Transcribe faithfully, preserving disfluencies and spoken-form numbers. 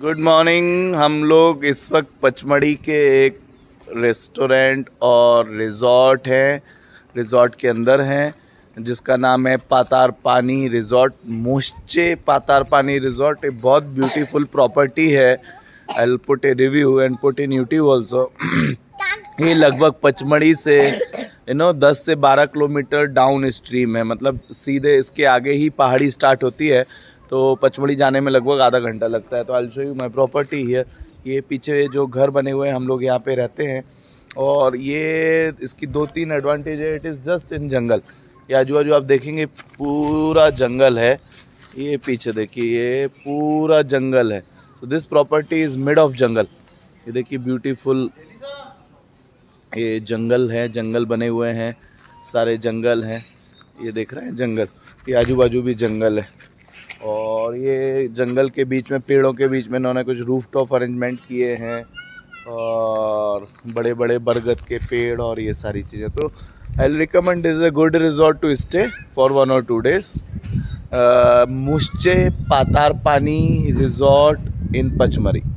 Good morning. हम लोग इस वक्त पचमढ़ी के एक रेस्टोरेंट और रिज़ॉर्ट है, रिज़ॉर्ट के अंदर हैं, जिसका नाम है पातार पानी रिज़ॉर्ट, मोस्चे पातार पानी रिज़ॉर्ट। एक बहुत ब्यूटीफुल प्रॉपर्टी है। I will put a review and put in YouTube also. ये लगभग पचमढ़ी से यू नो दस से बारह किलोमीटर डाउन स्ट्रीम है, मतलब सीधे इसके आगे ही पहाड़ी स्टार्ट होती है, तो पचमढ़ी जाने में लगभग आधा घंटा लगता है। तो I will show you my property here. ये पीछे जो घर बने हुए हैं, हम लोग यहाँ पे रहते हैं। और ये इसकी दो तीन एडवांटेज है। It is just in jungle. ये आजू बाजू आप देखेंगे पूरा जंगल है। ये पीछे देखिए, ये पूरा जंगल है। So this property is mid of jungle. ये देखिए ब्यूटीफुल, ये जंगल है, जंगल बने हुए हैं, सारे जंगल हैं। ये देख रहे हैं जंगल, ये आजू बाजू भी जंगल है। और ये जंगल के बीच में, पेड़ों के बीच में इन्होंने कुछ रूफटॉप अरेंजमेंट किए हैं, और बड़े बड़े बरगद के पेड़ और ये सारी चीज़ें। तो I will recommend this is a good resort to stay for one और टू डेज। मोस्चे पातार पानी रिजॉर्ट इन पचमढ़ी।